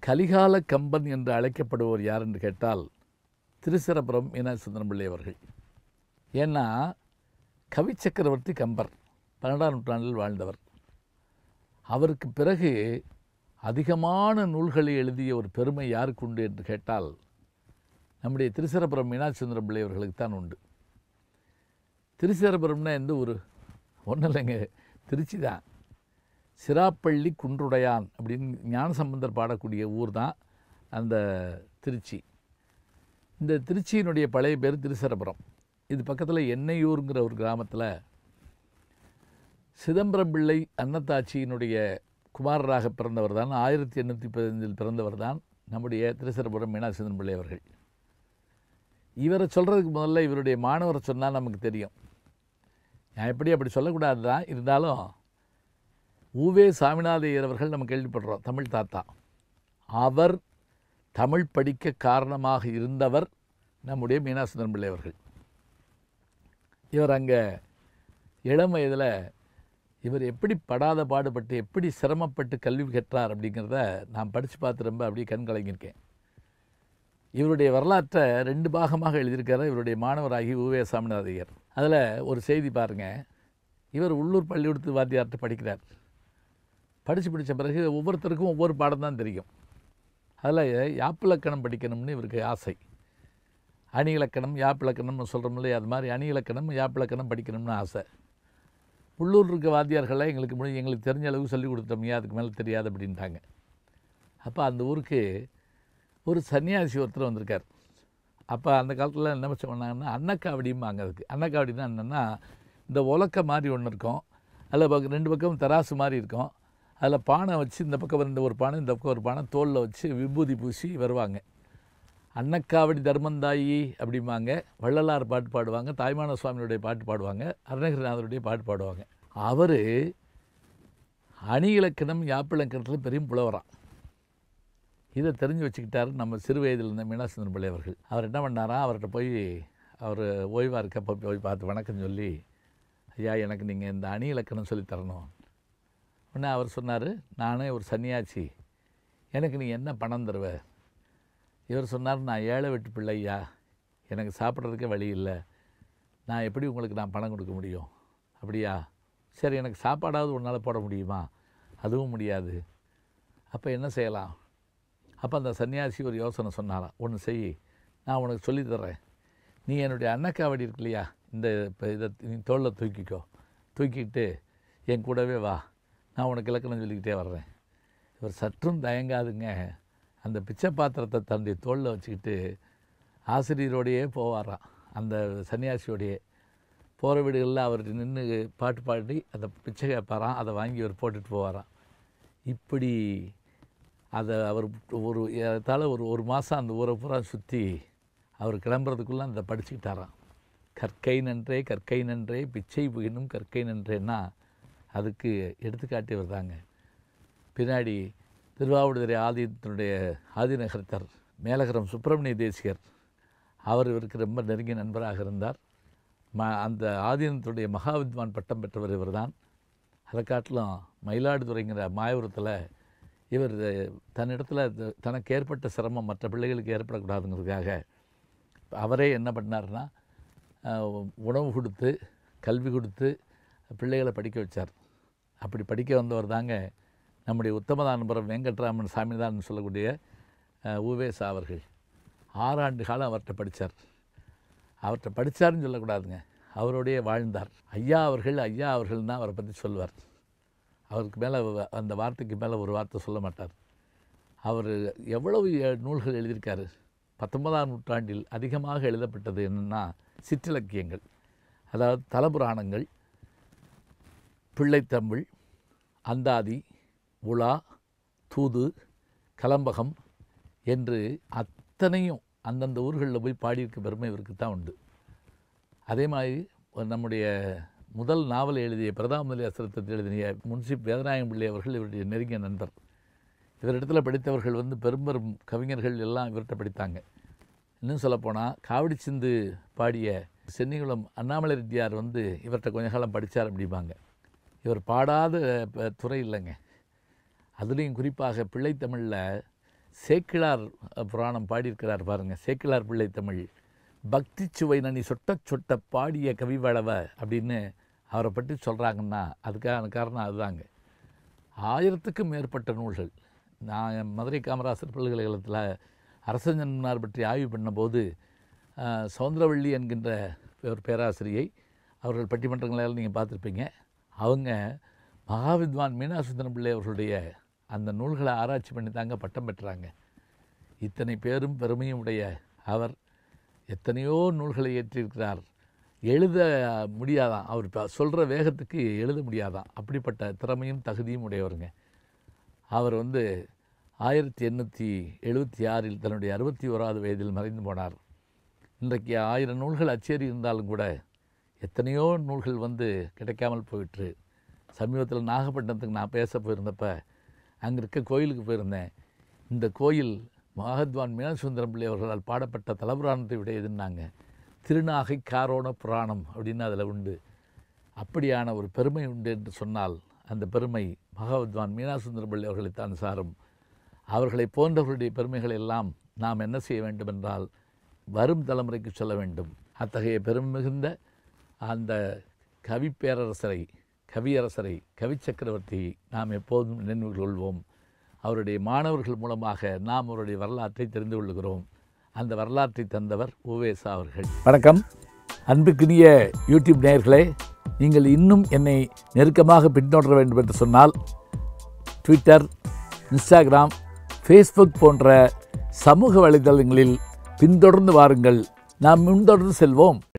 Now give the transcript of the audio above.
கலிகால கம்பன் என்று அழைக்கப்படுவோர் யார் என்று கேட்டால் திருச்சிராப்பள்ளி மீனாட்சி சுந்தரம் பிள்ளை அவர்கள். ஏன்னா கவி சக்கரவர்த்தி கம்பர் 12ஆம் நூற்றாண்டில் வாழ்ந்தவர். அவருக்கு பிறகு அதிகமான நூல்களை எழுதிய ஒரு பெருமை யாருக்கு உண்டு என்று கேட்டால் நம்முடைய திருச்சிராப்பள்ளி மீனாட்சி சுந்தரம் பிள்ளை அவர்களுக்கு தான் உண்டு. திருச்சிராப்பள்ளினா எந்த ஊர்? ஒன்றும் இல்லைங்க, திருச்சி தான். சிராப்பள்ளி குன்றுடையான் அப்படின்னு ஞானசம்பந்தர் பாடக்கூடிய ஊர் தான் அந்த திருச்சி. இந்த திருச்சியினுடைய பழைய பேர் திருச்சிராப்பள்ளி. இது பக்கத்தில் எண்ணெயூருங்கிற ஒரு கிராமத்தில் சிதம்பரம் பிள்ளை அன்னத்தாச்சியினுடைய குமாரராக பிறந்தவர் தான் 1815 பிறந்தவர் தான் நம்முடைய திருச்சிராப்பள்ளி மீனாட்சி சுந்தரம் பிள்ளை அவர்கள். இவரை சொல்கிறதுக்கு முதல்ல இவருடைய மாணவரை சொன்னால் நமக்கு தெரியும். நான் அப்படி சொல்லக்கூடாது தான், இருந்தாலும் உவே சாமிநாத ஐயர் அவர்கள் நம்ம கேள்விப்படுறோம், தமிழ் தாத்தா. அவர் தமிழ் படிக்க காரணமாக இருந்தவர் நம்முடைய மீனாட்சி சுந்தரம் பிள்ளை அவர்கள். இவர் அங்கே இளம் வயதில் இவர் எப்படி படாத பாடுபட்டு எப்படி சிரமப்பட்டு கல்வி கற்றார் அப்படிங்கிறத நான் படித்து பார்த்து ரொம்ப அப்படியே கண் கலங்கியிருக்கேன். இவருடைய வரலாற்றை 2 பாகமாக எழுதியிருக்கார் இவருடைய மாணவராகி உவே சாமிநாத ஐயர். அதில் ஒரு செய்தி பாருங்கள். இவர் உள்ளூர் பள்ளிக்கூடத்து வாத்தியார்கிட்ட படிக்கிறார். படித்த பிறகு ஒவ்வொருத்தருக்கும் ஒவ்வொரு பாடம் தான் தெரியும். அதில் யாப்பிலக்கணம் படிக்கணும்னு இவருக்கு ஆசை. அணி இலக்கணம் யாப்பிலக்கணம்னு சொல்கிறோம் இல்லையா, அது மாதிரி அணி இலக்கணம் யாப்பிலக்கணம் படிக்கணும்னு ஆசை. உள்ளூர் இருக்க வாத்தியார்கள்லாம் எங்களுக்கு தெரிஞ்ச அளவுக்கு சொல்லிக் கொடுத்துட்டோம்யா, அதுக்கு மேலே தெரியாது அப்படின்ட்டாங்க. அப்போ அந்த ஊருக்கு ஒரு சன்னியாசி ஒருத்தர் வந்திருக்கார். அப்போ அந்த காலத்தில் என்ன பண்ணாங்கன்னா அன்னக்காவடிம்பாங்க. அதுக்கு அன்னக்காவடினா என்னென்னா, இந்த உலக்க மாதிரி ஒன்று இருக்கும், அதில் 2 பக்கம் தராசு மாதிரி இருக்கும். அதில் பானை வச்சு இந்த பக்கம் ஒரு பானை இந்த பக்கம் ஒரு பானை தோலில் வச்சு விபூதி பூசி வருவாங்க. அன்னக்காவடி தர்மந்தாயி அப்படிம்பாங்க. வள்ளலார் பாட்டு பாடுவாங்க, தாய்மான சுவாமியுடைய பாட்டு பாடுவாங்க, அருணகிரிநாதருடைய பாட்டு பாடுவாங்க. அவர் அணி இலக்கணம் யாப்பிலக்கணத்தில் பெரிய புலவரான். இதை தெரிஞ்சு வச்சுக்கிட்டார் நம்ம சிறு வயதில் இருந்த மீனாட்சி சுந்தரம் பிள்ளை அவர்கள். அவர் என்ன பண்ணாரா, அவர்கிட்ட போய் அவர் ஓய்வாக இருக்கப்போ போய் பார்த்து வணக்கம் சொல்லி, ஐயா எனக்கு நீங்கள் இந்த அணி இலக்கணம் சொல்லித்தரணும். உடனே அவர் சொன்னார், நானே ஒரு சன்னியாசி, எனக்கு நீ என்ன பணம் தருவ? இவர் சொன்னார், நான் ஏழை வெட்டு பிள்ளை ஐயா, எனக்கு சாப்பிட்றதுக்கே வழி இல்லை, நான் எப்படி உங்களுக்கு நான் பணம் கொடுக்க முடியும்? அப்படியா, சரி எனக்கு சாப்பாடாவது உன்னால் போட முடியுமா? அதுவும் முடியாது. அப்போ என்ன செய்யலாம்? அப்போ அந்த சன்னியாசி ஒரு யோசனை சொன்னாராம், ஒன்று செய், நான் உனக்கு சொல்லித்தர்றேன். நீ என்னுடைய அன்னக்காவடி இருக்கு இல்லையா, இந்த இப்போ இதை நீ தோளில் தூக்கிக்கோ, தூக்கிட்டு என் கூடவே வா, நான் உனக்கு இலக்கணம் சொல்லிக்கிட்டே வர்றேன். இவர் சற்றும் தயங்காதுங்க, அந்த பிச்சை பாத்திரத்தை தன்னுடைய தோளில் வச்சுக்கிட்டு ஆசிரியரோடையே போவாராம். அந்த சன்னியாசியோடையே போகிற வீடுகளில் அவர் நின்று பாட்டு பாடி அந்த பிச்சை கேட்பாராம், அதை வாங்கி அவர் போட்டுட்டு போவாராம். இப்படி அதை அவர் ஒரு மாதம் அந்த ஊரை பூரா சுற்றி அவர் கிளம்புறதுக்குள்ளே அந்த படிச்சுக்கிட்டாராம். கற்கை நன்றே கற்கை நன்றே பிச்சை புகினும் கற்கை நன்றேன்னா அதுக்கு எடுத்துக்காட்டியவர் தாங்க. பின்னாடி திருவாவடுதுறை ஆதீனத்தினுடைய ஆதிநகரத்தர் மேலகரம் சுப்பிரமணிய தேசிகர், அவர் இவருக்கு ரொம்ப நெருங்கிய நண்பராக இருந்தார். அந்த ஆதீனத்துடைய மகாவித்வான் பட்டம் பெற்றவர் இவர் தான். அதை காட்டிலும் மயிலாடுதுறைங்கிற மாயபுரத்தில் இவர் தன்னிடத்தில் தனக்கு ஏற்பட்ட சிரமம் மற்ற பிள்ளைகளுக்கு ஏற்படக்கூடாதுங்கிறதுக்காக அவரே என்ன பண்ணார்னா, உணவு கொடுத்து கல்வி கொடுத்து பிள்ளைகளை படிக்க வச்சார். அப்படி படிக்க வந்தவர் தாங்க நம்முடைய உத்தமதானபுரம் வெங்கட்ராமன் சாமிதான் சொல்லக்கூடிய உவேசா அவர்கள். 6 ஆண்டு காலம் அவர்கிட்ட படித்தார். அவர்கிட்ட படித்தார்னு சொல்லக்கூடாதுங்க, அவரோடையே வாழ்ந்தார். ஐயா அவர்கள் தான் அவரை பற்றி சொல்வார். அவருக்கு மேலே அந்த வார்த்தைக்கு மேலே ஒரு வார்த்தை சொல்ல மாட்டார். அவர் எவ்வளவு நூல்கள் எழுதியிருக்காரு. 19ஆம் நூற்றாண்டில் அதிகமாக எழுதப்பட்டது என்னென்னா சிற்றிலக்கியங்கள், அதாவது தலபுராணங்கள், பிள்ளைத்தமிழ், அந்தாதி, உலா, தூது, கலம்பகம் என்று அத்தனையும் அந்தந்த ஊர்களில் போய் பாடியிருக்க பெருமை இவருக்கு தான் உண்டு. அதே மாதிரி நம்முடைய முதல் நாவல் எழுதிய பிரதாமலி அசரத்தை எழுதிய முன்சிப் வேதநாயகம் பிள்ளை அவர்கள் இவருடைய நெருங்கிய நண்பர். இவரிடத்தில் படித்தவர்கள் பெரும்பெரும் கவிஞர்கள் எல்லாம் இவர்கிட்ட படித்தாங்க. இன்னும் சொல்லப்போனால் காவடி சிந்து பாடிய சென்னிகுளம் அண்ணாமலை ரெட்டியார் இவர்கிட்ட கொஞ்ச காலம் படித்தார் அப்படிம்பாங்க. இவர் பாடாத துறை இல்லைங்க. அதுலேயும் குறிப்பாக பிள்ளைத்தமிழில் சேக்கிழார் புராணம் பாடியிருக்கிறார் பாருங்கள். சேக்கிழார் பிள்ளை தமிழ் பக்தி சுவை நனி சொட்ட சொட்ட பாடிய கவிவளவ அப்படின்னு அவரை பற்றி சொல்கிறாங்கன்னா அதுக்கான காரணம் அதுதாங்க. 1000க்கும் மேற்பட்ட நூல்கள். நான் மதுரை காமராசர் பல்கலைக்கழகத்தில் அரசஞ்சன்மார் பற்றி ஆய்வு பண்ணபோது சௌந்தரவள்ளி என்கின்ற ஒரு பேராசிரியை, அவர்கள் பட்டிமன்றங்களால் நீங்கள் பார்த்துருப்பீங்க, அவங்க மகாவித்வான் மீனாசுந்தரம் பிள்ளை அவர்களுடைய அந்த நூல்களை ஆராய்ச்சி பண்ணி தாங்க பட்டம் பெற்றாங்க. இத்தனை பேரும் பெருமையும் உடைய அவர் எத்தனையோ நூல்களை ஏற்றிருக்கிறார். எழுத முடியாதான், அவர் சொல்கிற வேகத்துக்கு எழுத முடியாதான், அப்படிப்பட்ட திறமையும் தகுதியும் உடையவருங்க. அவர் 1876 தன்னுடைய 61வது வயதில் மறைந்து போனார். இன்றைக்கு 1000 நூல்கள் அச்சேரி இருந்தாலும் கூட எத்தனையோ நூல்கள் கிடைக்காமல் போயிற்று. சமீபத்தில் நாகப்பட்டினத்துக்கு நான் பேச போயிருந்தப்ப அங்கே இருக்க கோயிலுக்கு போயிருந்தேன். இந்த கோயில் மகாத்வான் மீனாசுந்தரம் பிள்ளை அவர்களால் பாடப்பட்ட தலபுராணத்தை உடையதுன்னாங்க. திருநாகை காரோண புராணம் அப்படின்னு அதில் உண்டு. அப்படியான ஒரு பெருமை உண்டு என்று சொன்னால் அந்த பெருமை மகாவித்வான் மீனாசுந்தரம் பிள்ளை அவர்களைத்தான் சாரும். அவர்களை போன்றவர்களுடைய பெருமைகள் எல்லாம் நாம் என்ன செய்ய வேண்டும் என்றால் வரும் தலைமுறைக்கு சொல்ல வேண்டும். அத்தகைய பெருமை மிகுந்த அந்த கவிப்பேரரசரை, கவியரசரை, கவி சக்கரவர்த்தியை நாம் எப்போதும் நினைவு கொள்வோம். அவருடைய மாணவர்கள் மூலமாக நாம் அவருடைய வரலாற்றை தெரிந்து கொள்கிறோம். அந்த வரலாற்றை தந்தவர் உவேசா அவர்கள். வணக்கம் அன்புக்குரிய யூடியூப் நேயர்களே, நீங்கள் இன்னும் என்னை நெருக்கமாக பின்தொடர வேண்டும் என்று சொன்னால் ட்விட்டர், இன்ஸ்டாகிராம், ஃபேஸ்புக் போன்ற சமூக வலைதளங்களில் பின்தொடர்ந்து வாருங்கள். நாம் முன்தொடர்ந்து செல்வோம்.